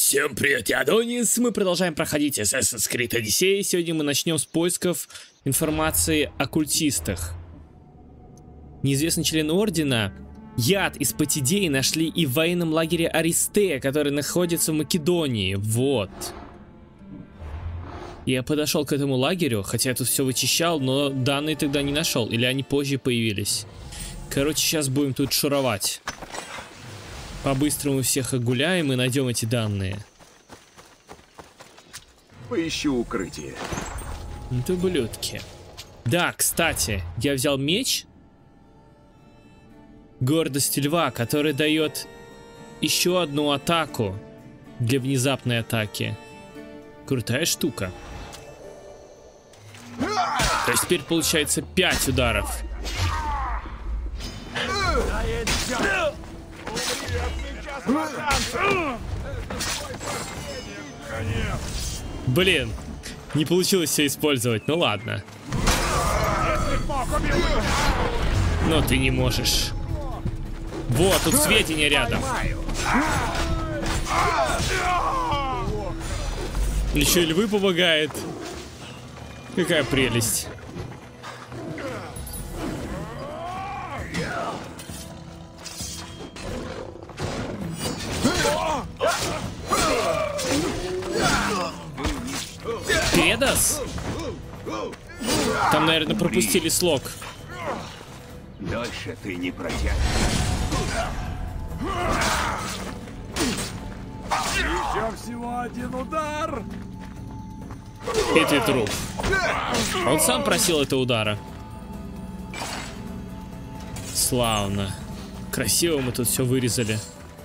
Всем привет, я Адонис. Мы продолжаем проходить Assassin's Creed Odyssey. Сегодня мы начнем с поисков информации о культистах. Неизвестный член Ордена яд из-под идеи нашли и в военном лагере Аристея, который находится в Македонии. Вот. Я подошел к этому лагерю, хотя я тут все вычищал, но данные тогда не нашел. Или они позже появились. Короче, сейчас будем тут шуровать. По-быстрому всех огуляем и найдем эти данные. Поищу укрытие. Это ублюдки. Да, кстати, я взял меч. Гордость льва, который дает еще одну атаку для внезапной атаки. Крутая штука. То есть теперь получается 5 ударов. Блин, не получилось все использовать, ну ладно. Но ты не можешь. Вот, тут сведения рядом. Еще и львы помогает. Какая прелесть. Педас? Там, наверное, пропустили слог. Дальше ты не протянешь. Еще всего один удар. И ты труп. Он сам просил этого удара. Славно. Красиво мы тут все вырезали.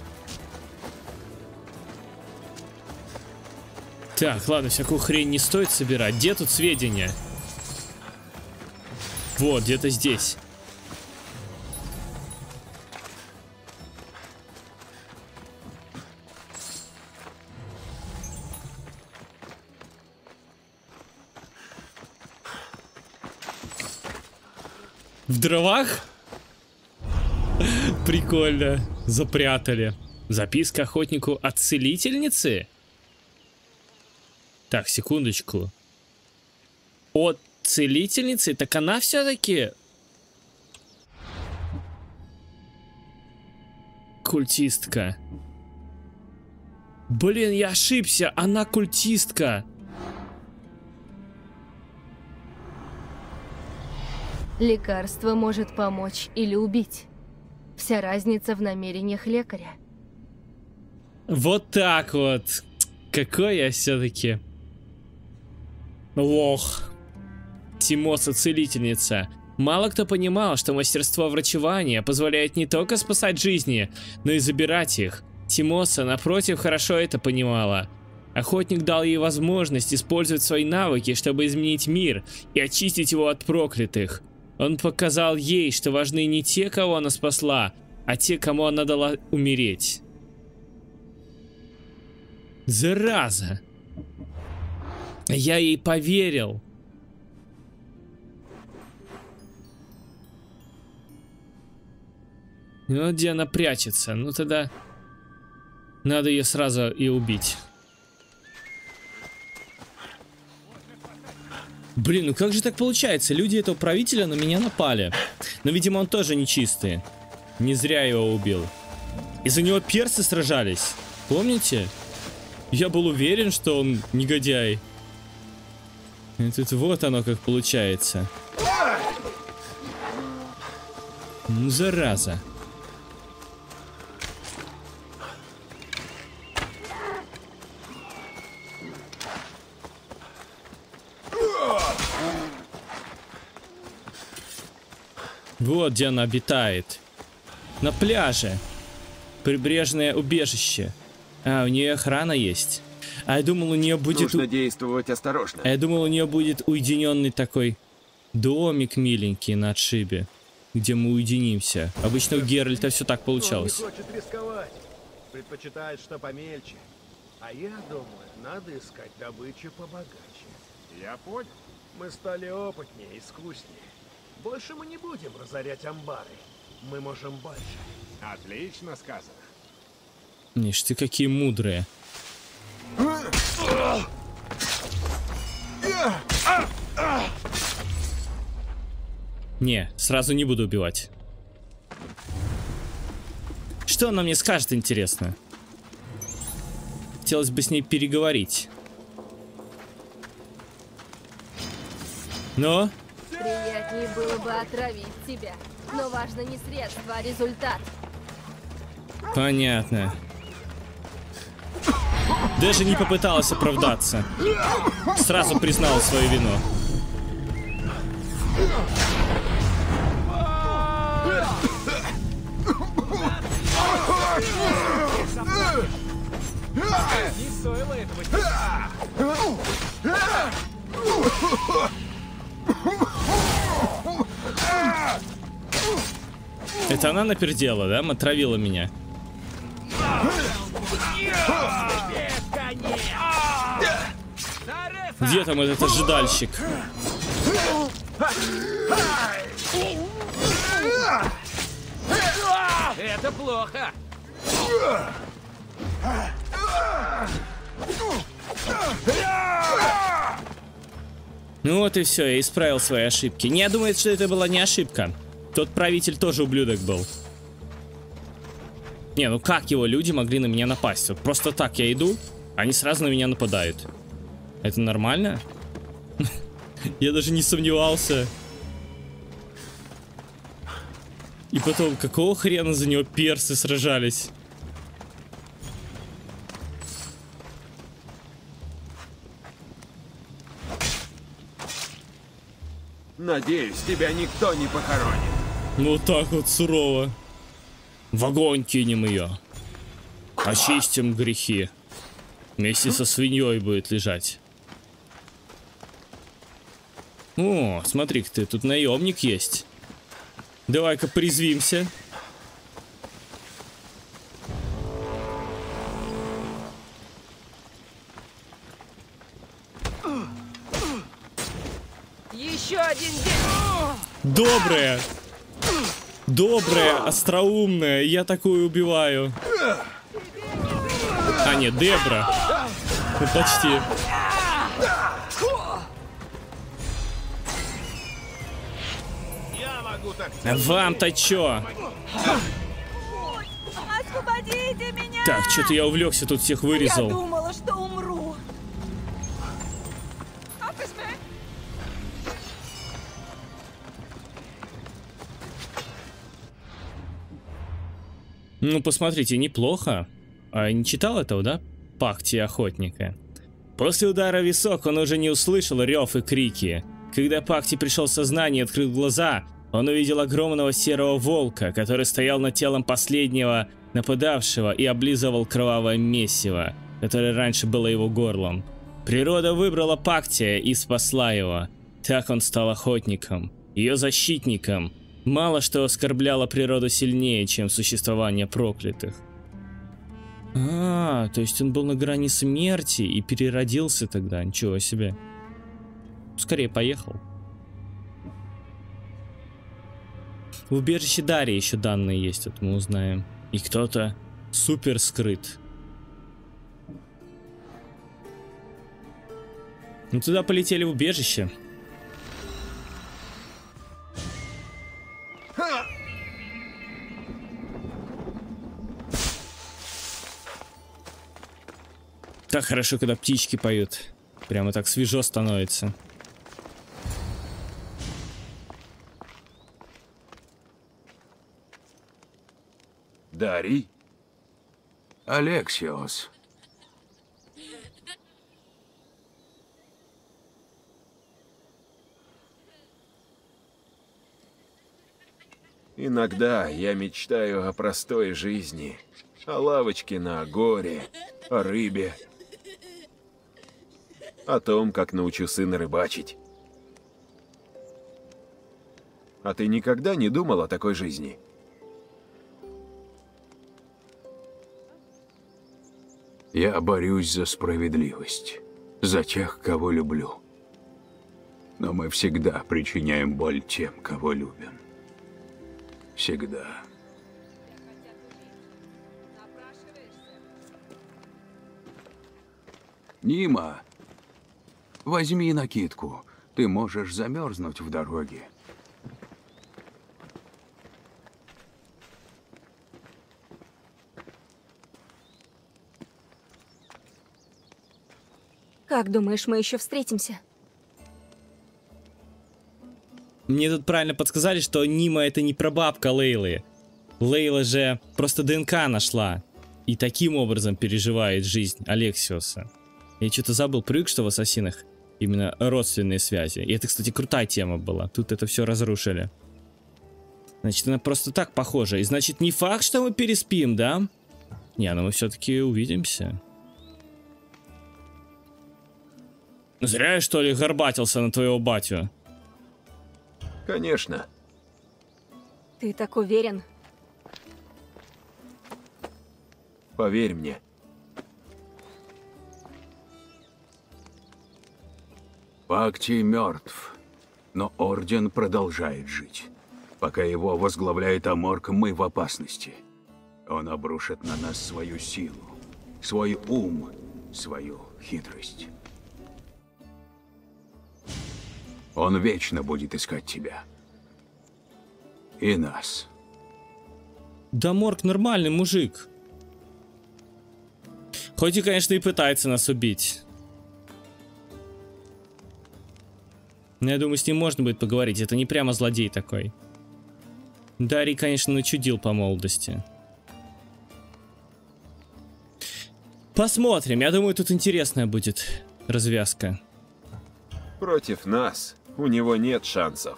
Так, ладно, всякую хрень не стоит собирать. Где тут сведения? Вот, где-то здесь. В дровах? Прикольно. Запрятали. Записка охотнику от целительницы? Так, секундочку. От целительницы? Так она все-таки... Культистка. Блин, я ошибся. Она культистка. Лекарство может помочь или убить. Вся разница в намерениях лекаря. Вот так вот. Какой я все-таки... Лох. Тимоса целительница. Мало кто понимал, что мастерство врачевания позволяет не только спасать жизни, но и забирать их. Тимоса, напротив, хорошо это понимала. Охотник дал ей возможность использовать свои навыки, чтобы изменить мир и очистить его от проклятых. Он показал ей, что важны не те, кого она спасла, а те, кому она дала умереть. Зараза! Я ей поверил. Ну, где она прячется? Ну, тогда надо ее сразу и убить. Блин, ну как же так получается? Люди этого правителя на меня напали. Но, видимо, он тоже нечистый. Не зря его убил. Из-за него персы сражались. Помните? Я был уверен, что он негодяй. И тут вот оно как получается. Ну, зараза. Вот где она обитает. На пляже. Прибрежное убежище. А, у нее охрана есть. А я думал, у нее будет... Нужно действовать осторожно. А я думал, у нее будет уединенный такой домик миленький на отшибе, где мы уединимся. Обычно у Геральта все так получалось. Он не хочет рисковать. Предпочитает что помельче. А я думаю, надо искать добычу побогаче. Я понял. Мы стали опытнее, искуснее. Больше мы не будем разорять амбары. Мы можем больше. Отлично сказано. Ишь ты, какие мудрые. Не, сразу не буду убивать. Что она мне скажет, интересно? Хотелось бы с ней переговорить. Но? Приятнее было бы отравить тебя. Но важно не средство, а результат. Понятно. Даже не попыталась оправдаться. Сразу признала свою вину. Не стоило этого. Это она напердела, да? Отравила меня. Где там этот ожидальщик? Это плохо. Ну вот и все, я исправил свои ошибки. Не, я думаю, что это была не ошибка. Тот правитель тоже ублюдок был. Не, ну как его люди могли на меня напасть? Вот просто так я иду, они сразу на меня нападают. Это нормально? Я даже не сомневался. И потом, какого хрена за него персы сражались? Надеюсь, тебя никто не похоронит. Ну вот так вот сурово. В огонь кинем ее. Очистим грехи. Вместе со свиньей будет лежать. О, смотри-ка ты, тут наемник есть. Давай-ка призвимся. Еще один день. Добрая. Добрая, остроумная. Я такую убиваю. А, нет, Дебра. Ну, почти. Я могу так. Вам-то чё? Освободите меня! Так, что-то я увлекся, тут всех Я вырезал. думала, что умру. Ну, посмотрите, неплохо. А не читал этого, да? Пакти охотника. После удара в висок он уже не услышал рев и крики. Когда Пакти пришел в сознание и открыл глаза, он увидел огромного серого волка, который стоял над телом последнего нападавшего и облизывал кровавое месиво, которое раньше было его горлом. Природа выбрала Пактия и спасла его. Так он стал охотником, ее защитником. Мало что оскорбляло природу сильнее, чем существование проклятых. А, то есть он был на грани смерти и переродился тогда, ничего себе. Скорее поехал. В убежище Дарьи еще данные есть, вот мы узнаем. И кто-то супер скрыт. Ну туда полетели в убежище. Так хорошо, когда птички поют. Прямо так свежо становится. Дарий? Алексиос. Иногда я мечтаю о простой жизни, о лавочке на горе, о рыбе, о том, как научу сына рыбачить. А ты никогда не думал о такой жизни? Я борюсь за справедливость, за тех, кого люблю. Но мы всегда причиняем боль тем, кого любим. Всегда. Нима, возьми накидку. Ты можешь замерзнуть в дороге. Как думаешь, мы еще встретимся? Мне тут правильно подсказали, что Нима это не прабабка Лейлы. Лейла же просто ДНК нашла. И таким образом переживает жизнь Алексиуса. Я что-то забыл, привык, что в Ассасинах именно родственные связи. И это, кстати, крутая тема была. Тут это все разрушили. Значит, она просто так похожа. И значит, не факт, что мы переспим, да? Не, ну мы все-таки увидимся. Зря я, что ли, горбатился на твоего батю. Конечно. Ты так уверен? Поверь мне. Пакти мертв, но Орден продолжает жить. Пока его возглавляет Аморк, мы в опасности. Он обрушит на нас свою силу, свой ум, свою хитрость. Он вечно будет искать тебя. И нас. Да Морк нормальный мужик. Хоть и, конечно, и пытается нас убить. Но я думаю, с ним можно будет поговорить. Это не прямо злодей такой. Дарий, конечно, начудил по молодости. Посмотрим. Я думаю, тут интересная будет развязка. Против нас у него нет шансов.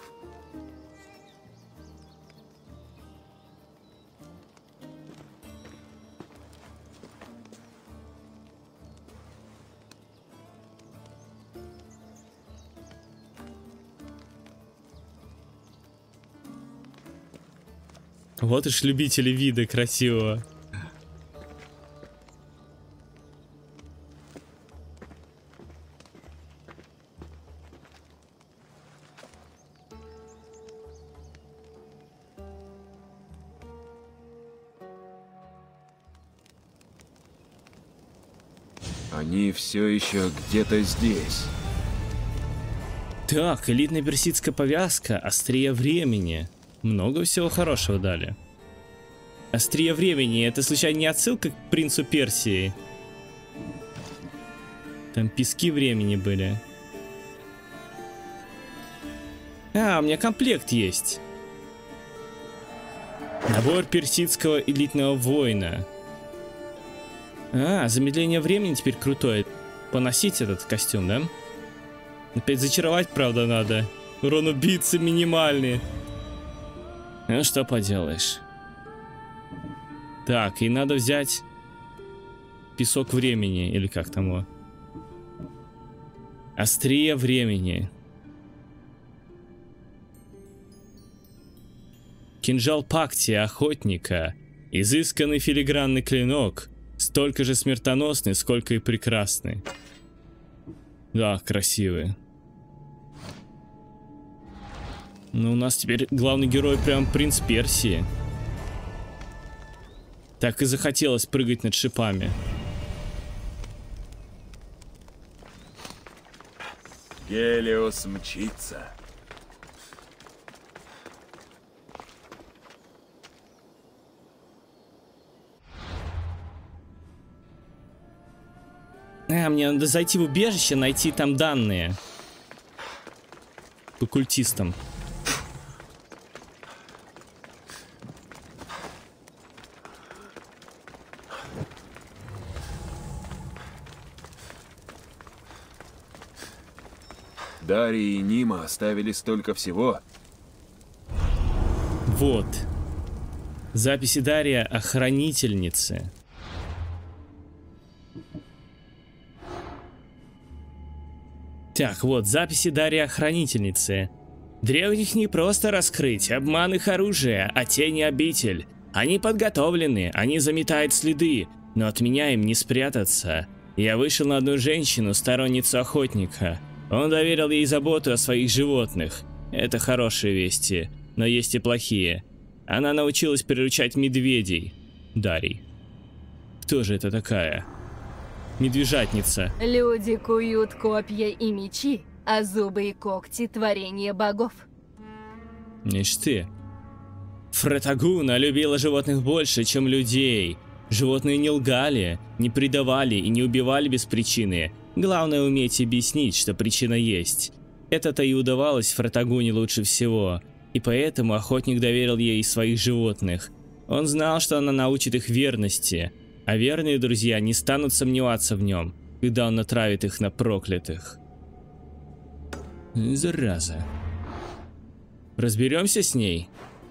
Вот уж любители вида красивого. Они все еще где-то здесь. Так, элитная персидская повязка, острие времени. Много всего хорошего дали. Острие времени, это случайно не отсылка к принцу Персии? Там пески времени были. А, у меня комплект есть. Набор персидского элитного воина. А, замедление времени теперь крутое. Поносить этот костюм, да? Опять зачаровать, правда, надо. Урон убийцы минимальный. Ну что поделаешь. Так, и надо взять песок времени, или как там его. Острие времени. Кинжал Пакти, охотника. Изысканный филигранный клинок. Столько же смертоносный, сколько и прекрасный. Да, красивый. Ну, у нас теперь главный герой прям принц Персии. Так и захотелось прыгать над шипами. Гелиос мчится. Мне надо зайти в убежище, найти там данные. По культистам. Дарий и Нима оставили столько всего. Вот. Записи Дария о хранительнице. Так, вот, записи Дария о хранительнице. Древних не просто раскрыть, обман их оружие, а тени обитель. Они подготовлены, они заметают следы, но от меня им не спрятаться. Я вышел на одну женщину, сторонницу охотника. Он доверил ей заботу о своих животных. Это хорошие вести, но есть и плохие. Она научилась приручать медведей. Дарий. Кто же это такая? Медвежатница. Люди куют копья и мечи, а зубы и когти — творение богов. Ишь ты. Фретагуна любила животных больше, чем людей. Животные не лгали, не предавали и не убивали без причины. Главное уметь объяснить, что причина есть. Это-то и удавалось Фратагуне лучше всего, и поэтому охотник доверил ей своих животных. Он знал, что она научит их верности, а верные друзья не станут сомневаться в нем, когда он натравит их на проклятых. Зараза. Разберемся с ней?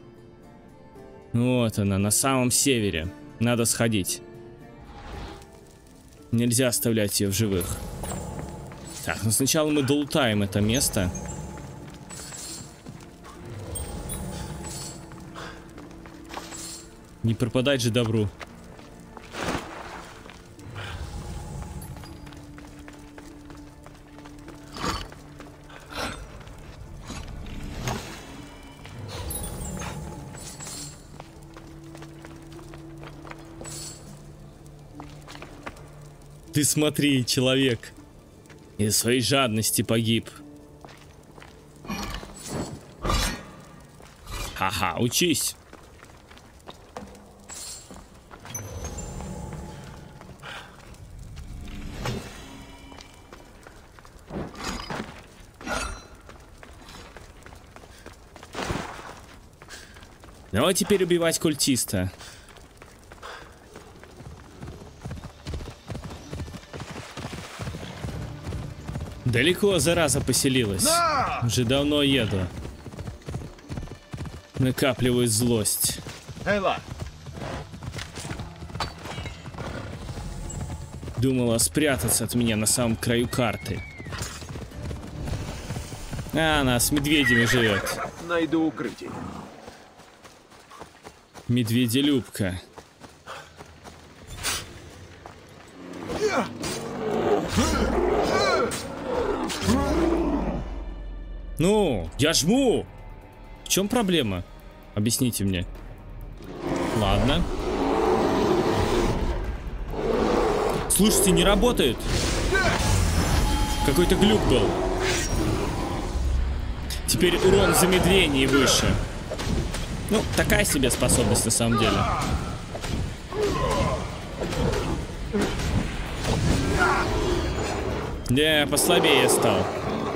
Вот она, на самом севере. Надо сходить. Нельзя оставлять ее в живых. Так, но сначала мы долутаем это место. Не пропадать же добру. Ты смотри, человек. Из своей жадности погиб. Ха-ха, учись. Ну а теперь убивать культиста. Далеко зараза поселилась. Уже давно еду. Накапливаю злость. Эйла! Думала спрятаться от меня на самом краю карты. А она с медведями живет. Найду укрытие. Медведелюбка. Ну, я жму. В чем проблема? Объясните мне. Ладно. Слушайте, не работает. Какой-то глюк был. Теперь урон замедлений выше. Ну, такая себе способность на самом деле. Да, послабее стал.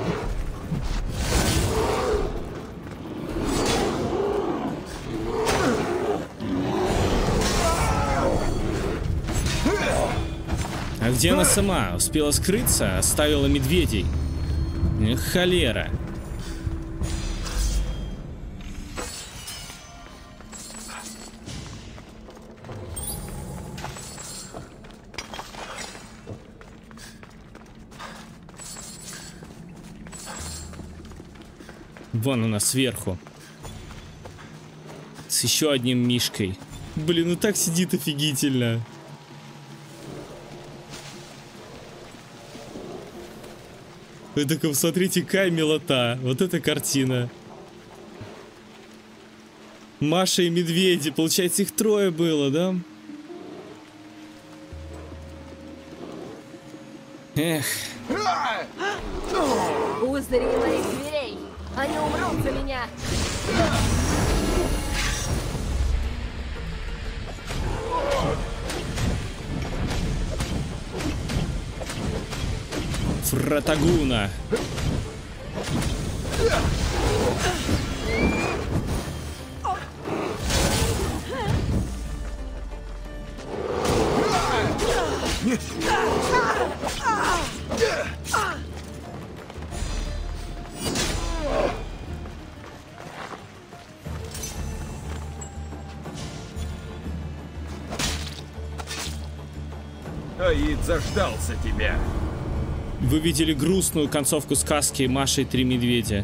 А где она сама? Успела скрыться? Оставила медведей? Эх, холера. Вон она сверху. С еще одним мишкой. Блин, ну так сидит офигительно. Вы только посмотрите, какая милота. Вот эта картина. Маша и медведи. Получается, их трое было, да? Эх. Узри моих зверей! Они умрут за меня! Фратагуна. Аид заждался тебя. Вы видели грустную концовку сказки «Маша и три медведя».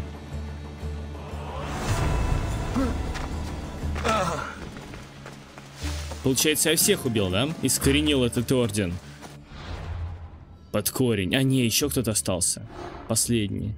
Получается, я всех убил, да? Искоренил этот орден. Под корень. А не, еще кто-то остался. Последний.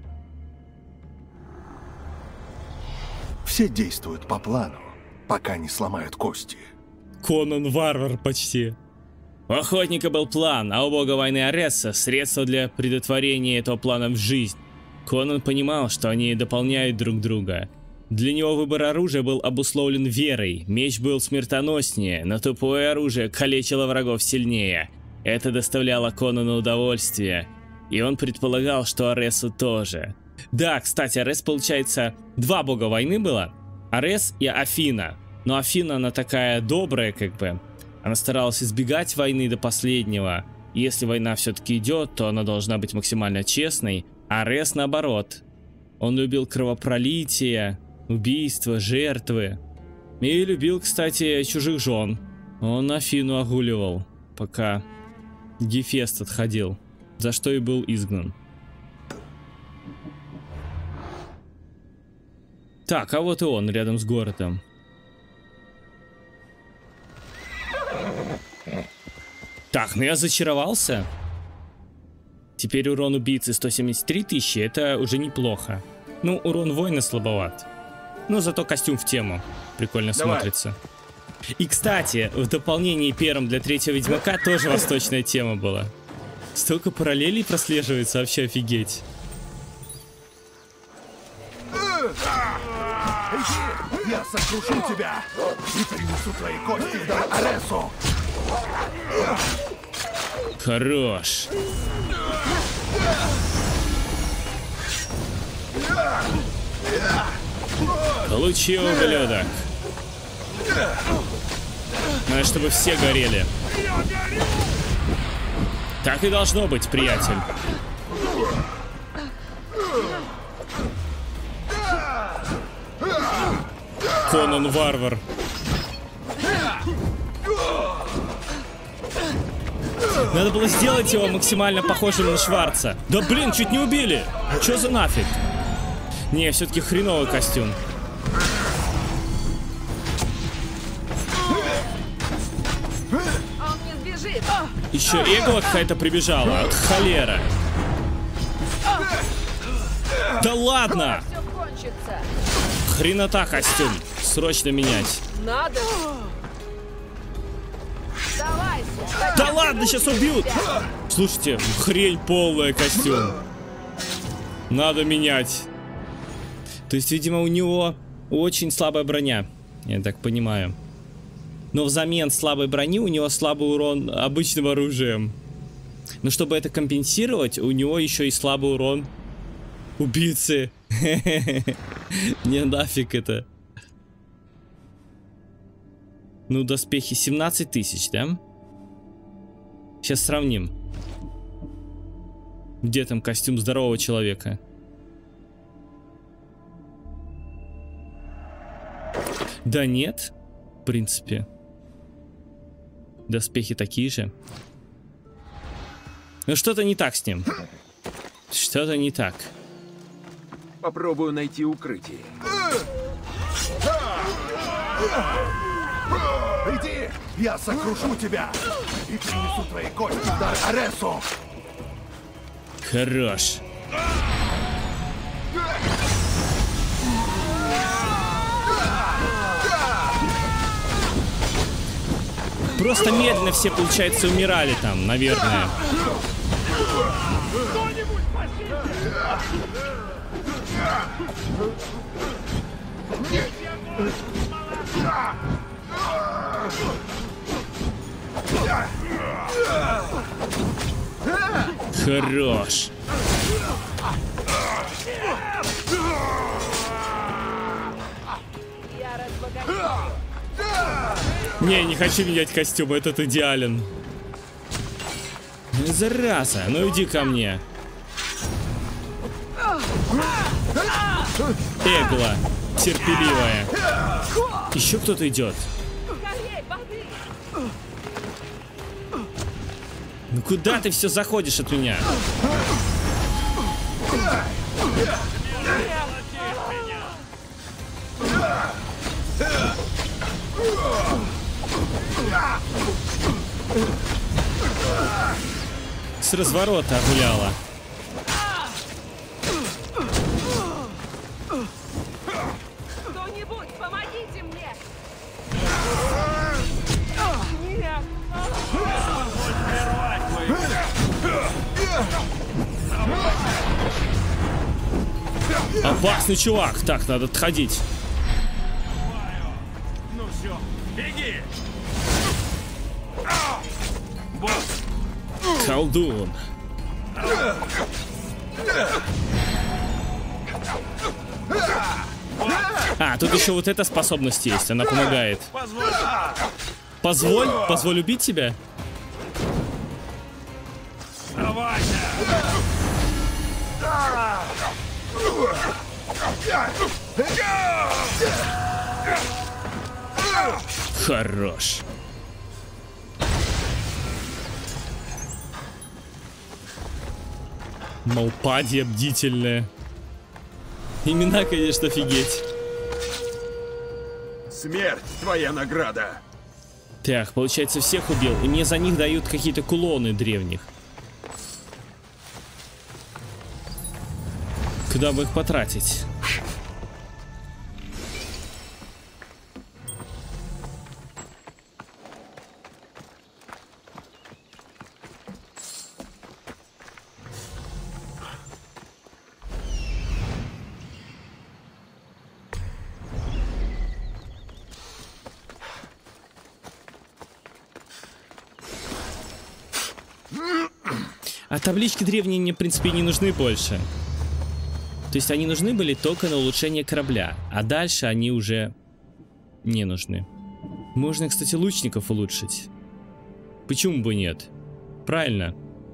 Все действуют по плану, пока не сломают кости. Конан варвар почти. У охотника был план, а у бога войны Аресса средства для предотврения этого плана в жизнь. Конан понимал, что они дополняют друг друга. Для него выбор оружия был обусловлен верой. Меч был смертоноснее, но тупое оружие калечило врагов сильнее. Это доставляло Конану удовольствие. И он предполагал, что Аресу тоже. Да, кстати, Арес, получается, два бога войны было. Арес и Афина. Но Афина, она такая добрая, как бы. Она старалась избегать войны до последнего. И если война все-таки идет, то она должна быть максимально честной. А Арес наоборот. Он любил кровопролитие, убийства, жертвы. И любил, кстати, чужих жен. Он Афину огуливал, пока Гефест отходил, за что и был изгнан. Так, а вот и он рядом с городом. Так, ну я зачаровался. Теперь урон убийцы 173 тысячи, это уже неплохо. Ну, урон воина слабоват. Но зато костюм в тему. Прикольно смотрится. И, кстати, в дополнении первом для третьего Ведьмака тоже восточная тема была. Столько параллелей прослеживается, вообще офигеть. Я сокрушу тебя и принесу твои кости в дар Аресу. Хорош. Получи, ублюдок. Надо, чтобы все горели. Так и должно быть, приятель. Конан Варвар. Надо было сделать его максимально похожим на Шварца. Да блин, чуть не убили. Чё за нафиг? Не, все-таки хреновый костюм. Еще Эгла какая-то прибежала. От холера. Да ладно! Хренота костюм. Срочно менять. Надо. Да ладно, сейчас убьют! Слушайте, хрень полная костюм. Надо менять. То есть, видимо, у него очень слабая броня. Я так понимаю. Но взамен слабой брони у него слабый урон обычным оружием. Но чтобы это компенсировать, у него еще и слабый урон убийцы. Не нафиг это. Ну, доспехи 17 тысяч, да? Сейчас сравним. Где там костюм здорового человека? Да нет, в принципе. Доспехи такие же. Но что-то не так с ним. Что-то не так. Попробую найти укрытие. Иди, я сокрушу тебя и принесу твои кости в дар Аресу. Хорош. Просто медленно все, получается, умирали там, наверное. Хорош. Не хочу менять костюм, этот идеален. Зараза, ну иди ко мне. Эгла, терпеливая. Еще кто-то идет. Ну куда ты все заходишь от меня? С разворота огуляла. Кто-нибудь, помогите мне! Опасный чувак. Так, надо отходить. Ну все, беги! Колдун. А, тут еще вот эта способность есть, она помогает. Позволь убить тебя? Хорош. Малпадия бдительная. Имена, конечно, офигеть. Смерть твоя награда. Так, получается, всех убил. И мне за них дают какие-то кулоны древних. Куда бы их потратить? А таблички древние мне, в принципе, не нужны больше. То есть они нужны были только на улучшение корабля. А дальше они уже не нужны. Можно, кстати, лучников улучшить. Почему бы нет? Правильно.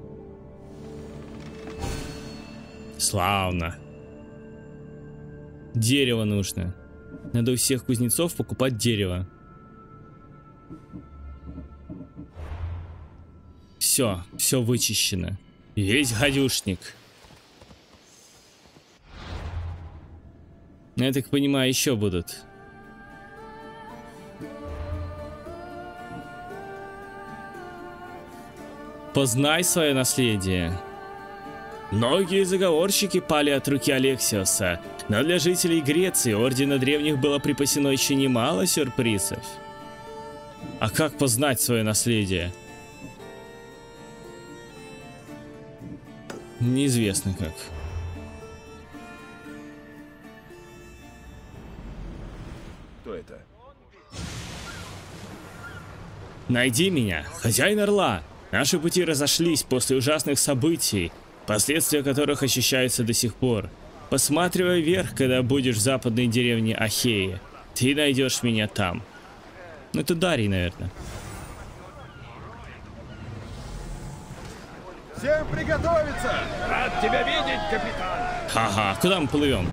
Славно. Дерево нужно. Надо у всех кузнецов покупать дерево. Все вычищено. Весь гадюшник. Я так понимаю, еще будут. Познай свое наследие. Многие заговорщики пали от руки Алексиоса, но для жителей Греции Ордена Древних было припасено еще немало сюрпризов. А как познать свое наследие? Неизвестно как. Кто это? Найди меня, хозяин Орла. Наши пути разошлись после ужасных событий, последствия которых ощущаются до сих пор. Посматривай вверх, когда будешь в западной деревне Ахеи. Ты найдешь меня там. Ну это Дарий, наверное. Всем приготовиться! Рад тебя видеть, капитан! Ха-ха, куда мы плывем?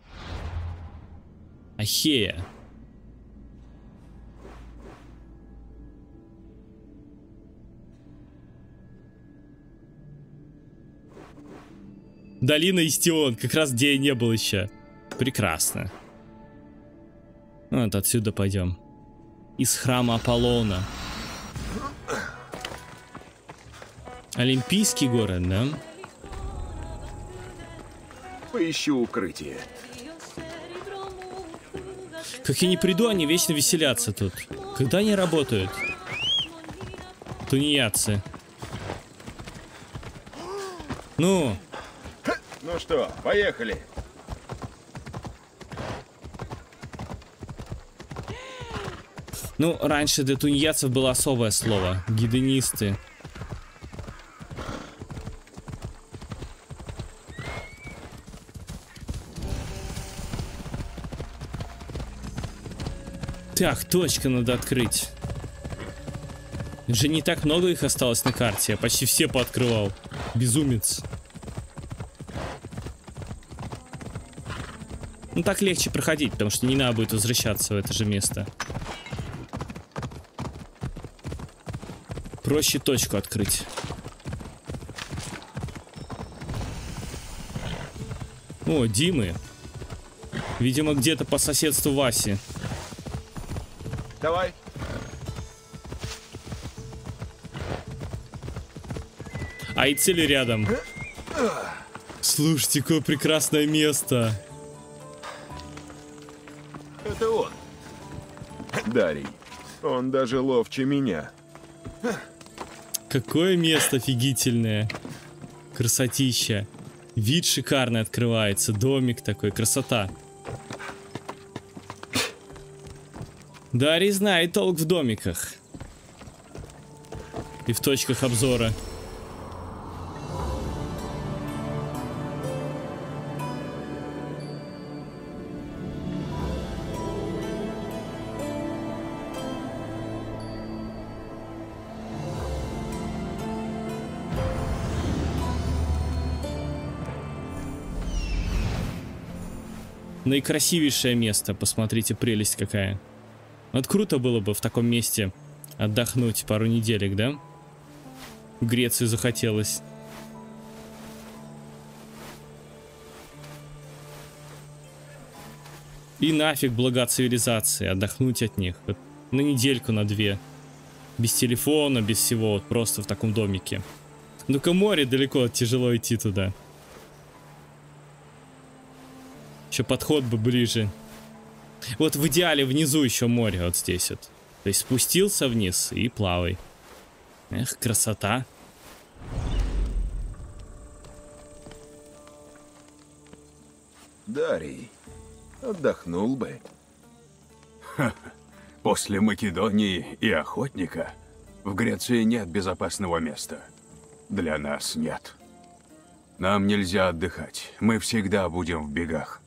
Ахея. Долина Истион, как раз где я не был еще. Прекрасно. Вот отсюда пойдем. Из храма Аполлона. Олимпийский город, да? Поищу укрытие. Как я не приду, они вечно веселятся тут. Когда они работают? Тунеядцы. Ну. Ну что, поехали. Ну, раньше для тунеядцев было особое слово. Гедонисты. Так, точка надо открыть. Уже не так много их осталось на карте. Я почти все пооткрывал. Безумец. Ну так легче проходить, потому что не надо будет возвращаться в это же место. Проще точку открыть. О, Димы. Видимо, где-то по соседству Васи. Давай. А и цели рядом. Слушайте, какое прекрасное место. Это он. Дарий. Он даже ловче меня. Какое место офигительное. Красотища. Вид шикарный открывается. Домик такой. Красота. Дарий знает толк в домиках. И в точках обзора. наикрасивейшее место. Посмотрите, прелесть какая. Вот круто было бы в таком месте отдохнуть пару неделек, да? В Грецию захотелось. И нафиг блага цивилизации, отдохнуть от них. Вот на недельку, на 2. Без телефона, без всего, вот просто в таком домике. Ну-ка, море далеко, тяжело идти туда. Еще подход бы ближе. Вот в идеале внизу еще море, вот здесь вот. То есть спустился вниз и плавай. Эх, красота. Дарий, отдохнул бы. После Македонии и Охотника в Греции нет безопасного места. Для нас нет. Нам нельзя отдыхать. Мы всегда будем в бегах.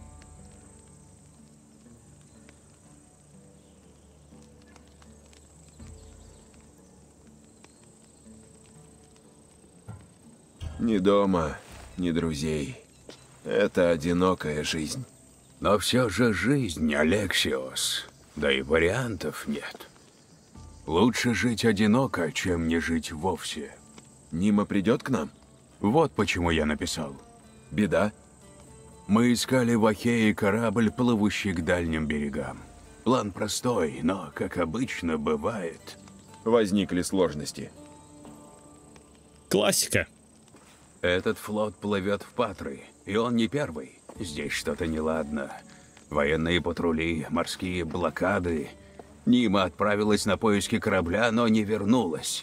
Ни дома, ни друзей. Это одинокая жизнь. Но все же жизнь, Алексиос. Да и вариантов нет. Лучше жить одиноко, чем не жить вовсе. Нима придет к нам? Вот почему я написал. Беда? Мы искали в Ахее корабль, плывущий к дальним берегам. План простой, но, как обычно бывает... Возникли сложности. Классика. Этот флот плывет в Патры, и он не первый. Здесь что-то неладно. Военные патрули, морские блокады. Нима отправилась на поиски корабля, но не вернулась.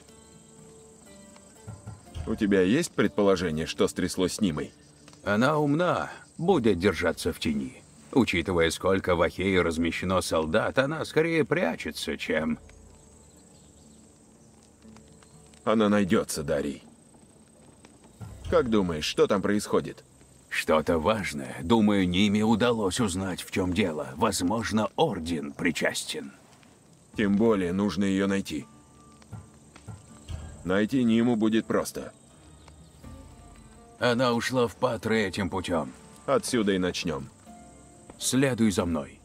У тебя есть предположение, что стряслось с Нимой? Она умна, будет держаться в тени. Учитывая, сколько в Ахее размещено солдат, она скорее прячется, чем... Она найдется, Дарий. Как думаешь, что там происходит? Что-то важное. Думаю, Ниме удалось узнать, в чем дело. Возможно, Орден причастен. Тем более нужно ее найти. Найти Ниму будет просто. Она ушла в Патры этим путем. Отсюда и начнем. Следуй за мной.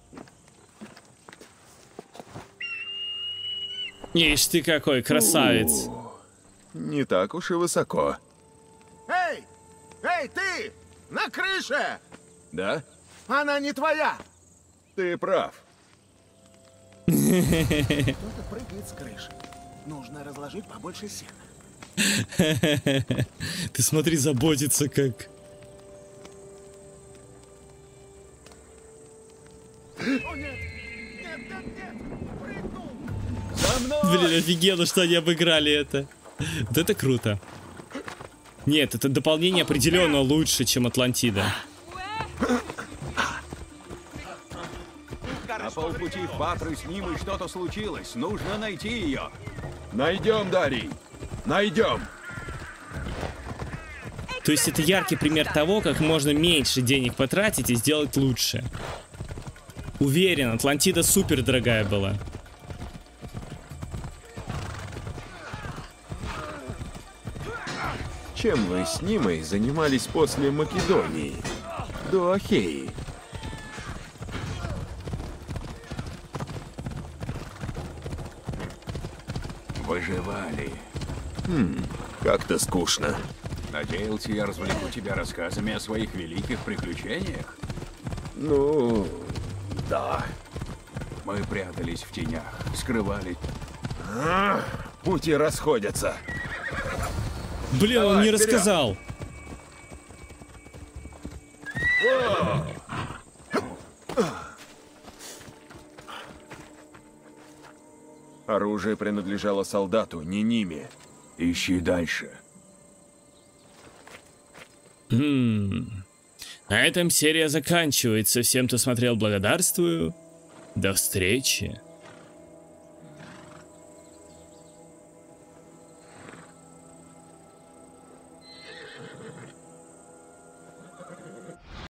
Ишь ты какой красавец. Не так уж и высоко. Эй! Эй, ты! На крыше! Да? Она не твоя! Ты прав. Кто-то прыгает с крыши. Нужно разложить побольше сена. Ты смотри, заботится как. О, нет! Нет, нет, нет! Прыгнул! За мной! Блин, офигенно, что они обыграли это. Вот это круто. Нет, это дополнение определенно лучше, чем Атлантида. На полпути в Патры с Нимой что-то случилось. Нужно найти ее. Найдем, Дарий. Найдем. То есть это яркий пример того, как можно меньше денег потратить и сделать лучше. Уверен, Атлантида супер дорогая была. Чем вы с Нимой занимались после Македонии? До Ахеи? Выживали. Как-то скучно. Надеялся, я развлеку тебя рассказами о своих великих приключениях. Ну, да. Мы прятались в тенях, скрывали. Пути расходятся. Блин, он Давай, не вперед. рассказал. Оружие принадлежало солдату, не Ниме. Ищи дальше. На этом серия заканчивается. Всем, кто смотрел, благодарствую. До встречи.